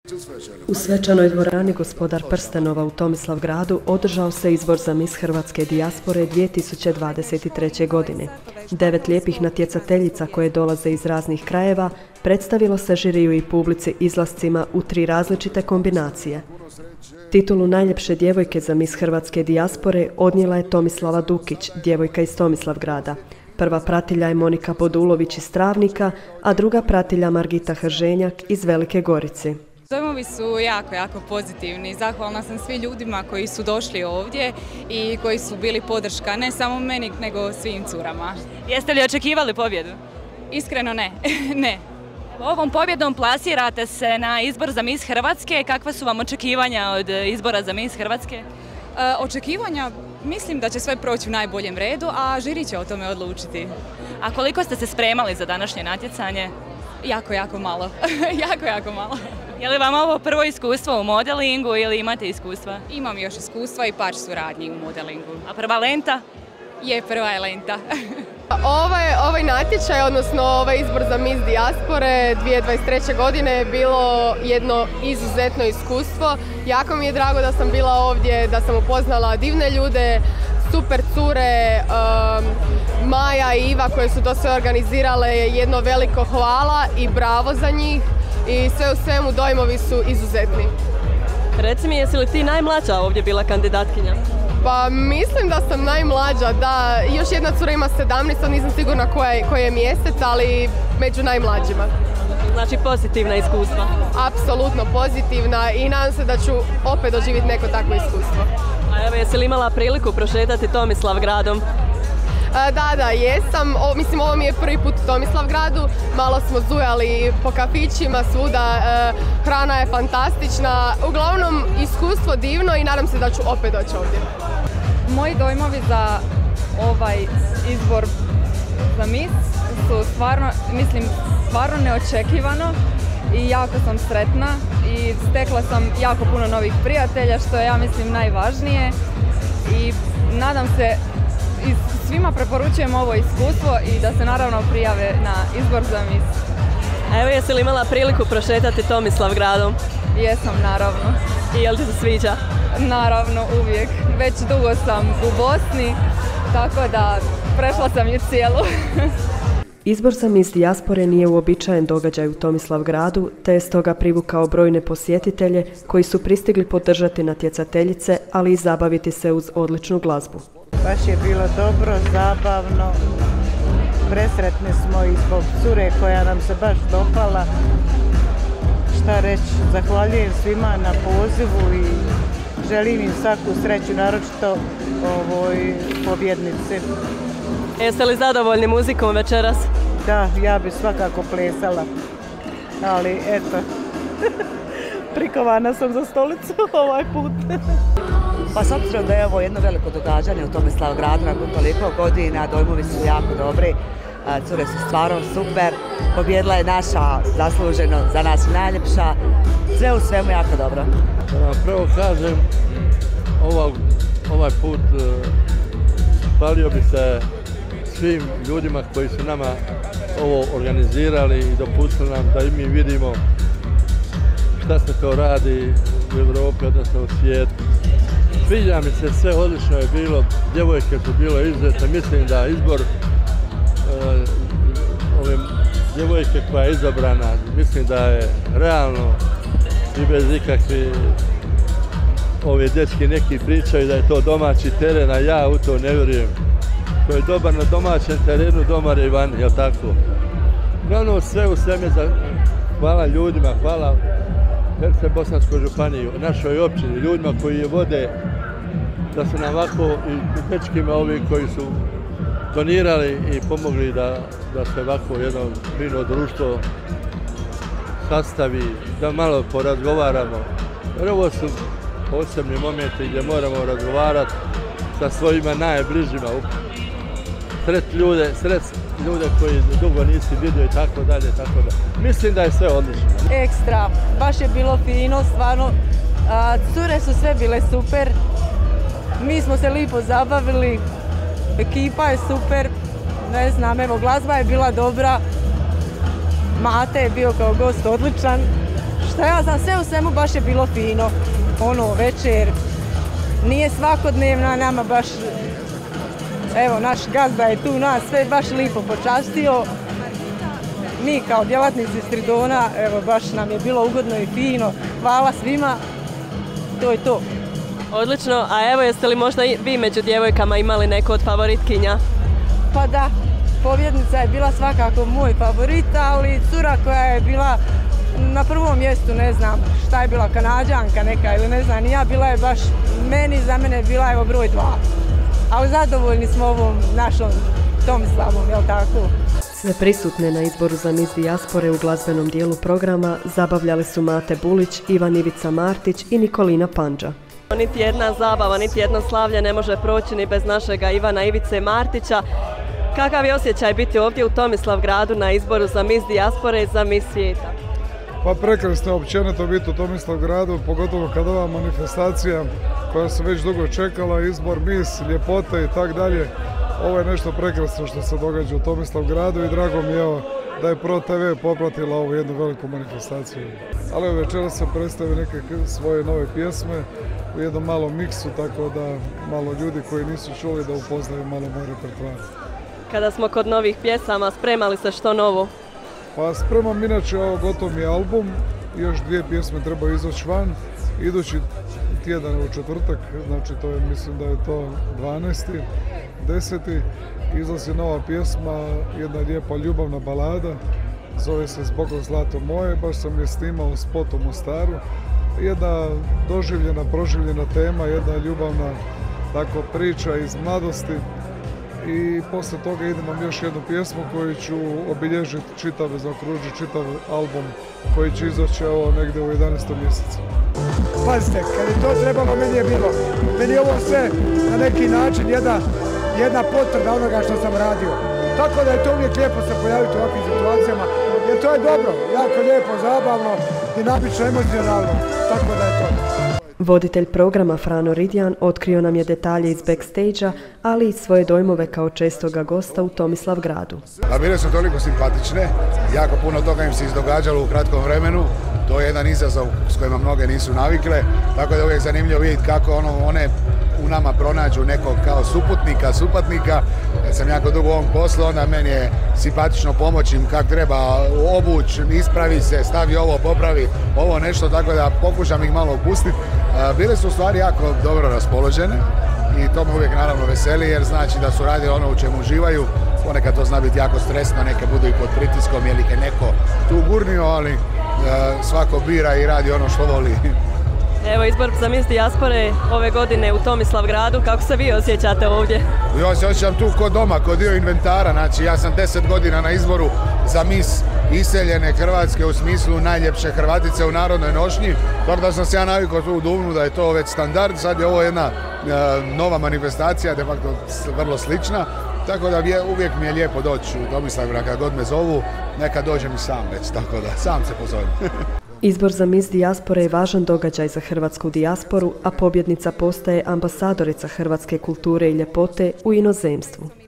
U svečanoj dvorani Gospodar prstenova u Tomislavgradu održao se izbor za Mis hrvatske dijaspore 2023. godine. 9 lijepih natjecateljica koje dolaze iz raznih krajeva predstavilo se žiriju i publici izlascima u 3 različite kombinacije. Titulu najljepše djevojke za Mis hrvatske dijaspore odnijela je Tomislava Dukić, djevojka iz Tomislavgrada. Prva pratilja je Monika Bodulović iz Travnika, a druga pratilja Margita Hrženjak iz Velike Gorice. Dojmovi su jako pozitivni. Zahvalna sam svim ljudima koji su došli ovdje i koji su bili podrška ne samo meni, nego svim curama. Jeste li očekivali pobjedu? Iskreno ne, ne. Ovom pobjedom plasirate se na izbor za Mis Hrvatske. Kakva su vam očekivanja od izbora za Mis Hrvatske? Očekivanja, mislim da će sve proći u najboljem redu, a žiri će o tome odlučiti. A koliko ste se spremali za današnje natjecanje? Jako malo. jako malo. Je li vam ovo prvo iskustvo u modelingu ili imate iskustva? Imam još iskustva i par suradnji u modelingu. A prva lenta? Prva je lenta. Ovaj natječaj, odnosno ovaj izbor za Mis Dijaspore 2023. godine je bilo jedno izuzetno iskustvo. Jako mi je drago da sam bila ovdje, da sam upoznala divne ljude, super cure, Maja i Iva koje su to sve organizirale, jedno veliko hvala i bravo za njih i sve u svemu dojmovi su izuzetni. Reci mi, jesi li ti najmlađa ovdje bila kandidatkinja? Pa mislim da sam najmlađa, da. Još jedna cura ima 17, nisam sigurna koji je mjesec, ali među najmlađima. Znači pozitivna iskustva? Apsolutno pozitivna i nadam se da ću opet doživjeti neko takvo iskustvo. A evo, jesi li imala priliku prošetati Tomislavgradom? Da, jesam. Ovo mi je prvi put u Tomislavgradu. Malo smo zujali po kafićima, svuda. Hrana je fantastična. Uglavnom, iskustvo divno i nadam se da ću opet doći ovdje. Moji dojmovi za ovaj izbor za Mis su stvarno neočekivano i jako sam sretna i stekla sam jako puno novih prijatelja, što je, ja mislim, najvažnije. I nadam se, i svima preporučujem ovo iskustvo i da se naravno prijave na izbor za Mis. A evo, jesi li imala priliku prošetati Tomislavgradom? Jesam, naravno. I jel ti se sviđa? Naravno, uvijek. Već dugo sam u Bosni, tako da prešla sam ju cijelu. Izbor za Mis Dijaspore nije uobičajen događaj u Tomislavgradu, te je stoga privukao brojne posjetitelje koji su pristigli podržati natjecateljice, ali i zabaviti se uz odličnu glazbu. Baš je bilo dobro, zabavno, presretni smo i zbog cure koja nam se baš dopala. Šta reći, zahvaljujem svima na pozivu i želim im svaku sreću, naročito ovoj pobjednici. Jeste li zadovoljni muzikom večeras? Da, ja bi svakako plesala, ali eto, prikovana sam za stolicu ovaj put. Pa s obzirom da je ovo jedno veliko događanje u Tomislavgradu nakon toliko godina, dojmovi su jako dobri, cure su stvarno super, pobjedila je naša, zasluženo, za nas najljepša, sve u svemu jako dobro. Da vam prvo kažem, ovaj put hvalio bi se svim ljudima koji su nama ovo organizirali i dopustili nam da i mi vidimo šta se to radi u Europi, odnosno u svijetu. Sviđa mi se, sve odlično je bilo, djevojke su bilo izuzetne, mislim da izbor ove djevojke koja je izabrana, mislim da je realno i bez ikakvih ove dečki neki pričaju da je to domaći teren, a ja u to ne vjerujem. To je dobar na domaćem terenu, domar je i van, jel tako? Uglavnom sve u sveme, hvala ljudima, hvala Herceg-Bosanskoj županiji, našoj općini, ljudima koji je vode, da su nam ovako i dečkima ovi koji su donirali i pomogli da se ovako jedno fino društvo sastavi, da malo porazgovaramo. Jer ovo su posebni momenti gdje moramo razgovarati sa svojima najbližima, sret ljude koji dugo nisi vidio i tako dalje, tako da. Mislim da je sve odlično. Ekstra, baš je bilo fino, stvarno. Cure su sve bile super, mi smo se lipo zabavili, ekipa je super, ne znam, evo glazba je bila dobra, Mate je bio kao gost odličan, šta ja znam, sve u svemu baš je bilo fino. Ono, večer nije svakodnevna, nama baš, evo, naš gazda je tu nas sve baš lipo počastio. Mi kao djelatnici Stridona, evo, baš nam je bilo ugodno i fino. Hvala svima, to je to. Odlično, a evo jeste li možda i vi među djevojkama imali neku od favoritkinja? Pa da, pobjednica je bila svakako moj favorit, ali cura koja je bila na prvom mjestu, ne znam šta je bila, Kanađanka neka ili ne znam, ja bila je baš, za mene bila evo broj 2. Ali zadovoljni smo ovom našom Tomislavom, jel tako? Sve prisutne na izboru za Miss Dijaspore u glazbenom dijelu programa zabavljali su Mate Bulić, Ivan Ivica Martić i Nikolina Pandža. Niti jedna zabava, niti jedno slavlje ne može proći ni bez našega Ivana Ivice Martića. Kakav je osjećaj biti ovdje u Tomislavgradu na izboru za Miss Dijaspore i za Miss svijeta? Pa prekrasno općenito biti u Tomislavgradu, pogotovo kad ova manifestacija koja se već dugo čekala, izbor Miss, ljepote i tak dalje. Ovo je nešto prekrasno što se događa u Tomislavgradu i drago mi je da je Pro TV popratila ovu jednu veliku manifestaciju. Ali večeras se predstavio neke svoje nove pjesme u jednom malom miksu, tako da malo ljudi koji nisu čuli da upoznaju malo moj repertoar. Kada smo kod novih pjesama, spremali se što novo? Pa spremam inače gotov mi album, još 2 pjesme treba izaći van. Idući tjedan u četvrtak, znači to je, mislim da je to 12.10. izlazi nova pjesma, jedna lijepa ljubavna balada, zove se Zbogom zlato moje, baš sam je snimao spot u Mostaru. Jedna doživljena, proživljena tema, jedna ljubavna tako priča iz mladosti. I poslije toga idemo još jednu pjesmu koju ću obilježiti zaokružiti čitav album koji će izaći negdje u 11. mjesecu. Pazite, kad je to trebalo, meni je bilo. Meni je ovo sve na neki način jedna potvrda onoga što sam radio. Tako da je to uvijek lijepo se pojaviti u ovakvim situacijama, jer to je dobro, jako lijepo, zabavno, dinamično, emocionalno, tako da je to. Voditelj programa Frano Ridjan otkrio nam je detalje iz backstage-a, ali i svoje dojmove kao čestoga gosta u Tomislavgradu. Bile su toliko simpatične, jako puno toga im se izdogađalo u kratkom vremenu. To je jedan izazov s kojima mnoge nisu navikle, tako da je uvijek zanimljivo vidjeti kako one u nama pronađu nekog kao supatnika. Kad sam jako dugo u ovom poslu, onda meni je simpatično pomoći im kako treba obući, ispravi se, stavi ovo, popravi ovo nešto, tako da pokušam ih malo opustiti. Bile su u stvari jako dobro raspoložene i to me uvijek naravno veseli jer znači da su radili ono u čemu uživaju. Ponekad to zna biti jako stresno, neke budu i pod pritiskom jer ih je neko tu gurnio, ali svako bira i radi ono što voli. Evo izbor za Miss Dijaspore ove godine u Tomislavgradu, kako se vi osjećate ovdje? Ja se osjećam tu kod doma, kod dio inventara, znači ja sam 10 godina na izboru za Miss iseljene Hrvatske u smislu najljepše Hrvatice u narodnoj nošnji, tako da sam se ja navikao tu u Duvnu da je to već standard, sad je ovo jedna nova manifestacija, de facto vrlo slična, tako da uvijek mi je lijepo doći u Tomislavgrad kad god me zovu, neka dođem i sam već, tako da sam se pozovem. Izbor za Miss Dijaspore je važan događaj za hrvatsku dijasporu, a pobjednica postaje ambasadorica hrvatske kulture i ljepote u inozemstvu.